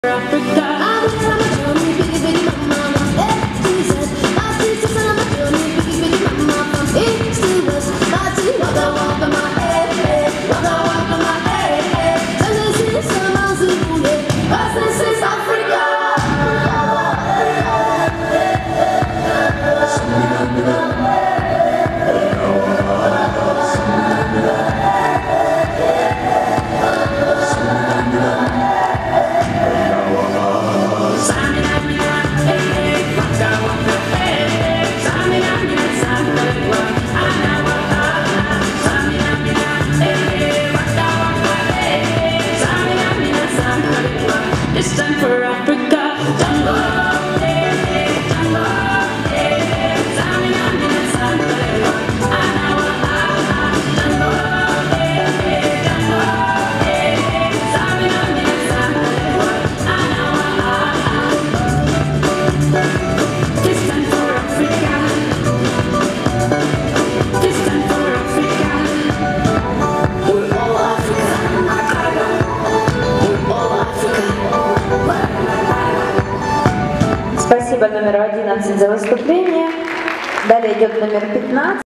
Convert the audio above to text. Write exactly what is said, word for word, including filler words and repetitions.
It's time for Africa. Tango, eh, eh, tango, eh, eh. Samina, mina, sangalewa. Anawa, ah, ah. Tango, eh, eh, tango, eh, eh. Samina, mina, sangalewa. Anawa, ah, ah. It's time for Africa. It's time for Africa. We're all Africa. We're all Africa. Спасибо номеру одиннадцать за выступление. Далее идет номер пятнадцать.